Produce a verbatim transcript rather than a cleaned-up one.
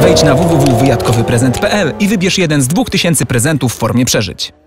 Wejdź na w w w kropka wyjadkowy prezent kropka p l i wybierz jeden z dwóch tysięcy prezentów w formie przeżyć.